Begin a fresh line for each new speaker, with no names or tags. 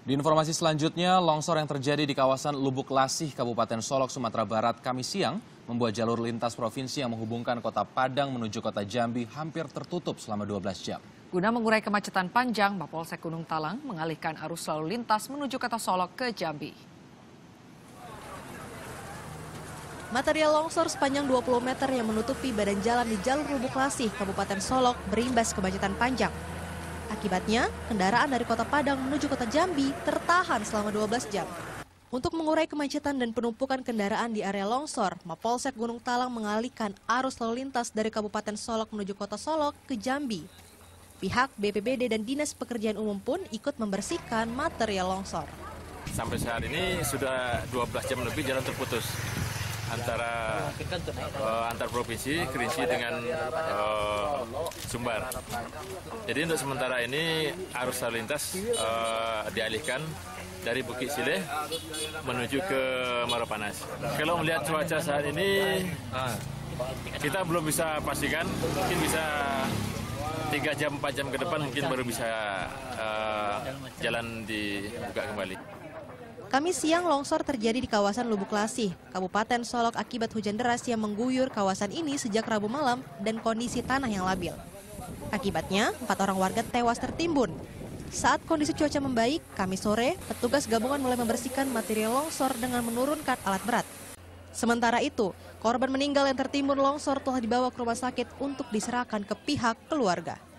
Di informasi selanjutnya, longsor yang terjadi di kawasan Lubuk Lasih, Kabupaten Solok, Sumatera Barat, Kamis siang membuat jalur lintas provinsi yang menghubungkan kota Padang menuju kota Jambi hampir tertutup selama 12 jam.
Guna mengurai kemacetan panjang, Mapolsek Gunung Talang mengalihkan arus lalu lintas menuju kota Solok ke Jambi.
Material longsor sepanjang 20 meter yang menutupi badan jalan di jalur Lubuk Lasih, Kabupaten Solok berimbas kemacetan panjang. Akibatnya, kendaraan dari kota Padang menuju kota Jambi tertahan selama 12 jam. Untuk mengurai kemacetan dan penumpukan kendaraan di area longsor, Mapolsek Gunung Talang mengalihkan arus lalu lintas dari Kabupaten Solok menuju kota Solok ke Jambi. Pihak BPBD dan Dinas Pekerjaan Umum pun ikut membersihkan material longsor.
Sampai saat ini sudah 12 jam lebih jalan terputus antar provinsi Kerinci dengan Sumbar. Jadi untuk sementara ini arus lalu lintas dialihkan dari Bukit Sileh menuju ke Maropanas. Kalau melihat cuaca saat ini kita belum bisa pastikan, mungkin bisa 3 jam 4 jam ke depan mungkin baru bisa jalan dibuka kembali.
Kamis siang longsor terjadi di kawasan Lubuk Lasih, Kabupaten Solok akibat hujan deras yang mengguyur kawasan ini sejak Rabu malam dan kondisi tanah yang labil. Akibatnya, 4 orang warga tewas tertimbun. Saat kondisi cuaca membaik, Kamis sore, petugas gabungan mulai membersihkan material longsor dengan menurunkan alat berat. Sementara itu, korban meninggal yang tertimbun longsor telah dibawa ke rumah sakit untuk diserahkan ke pihak keluarga.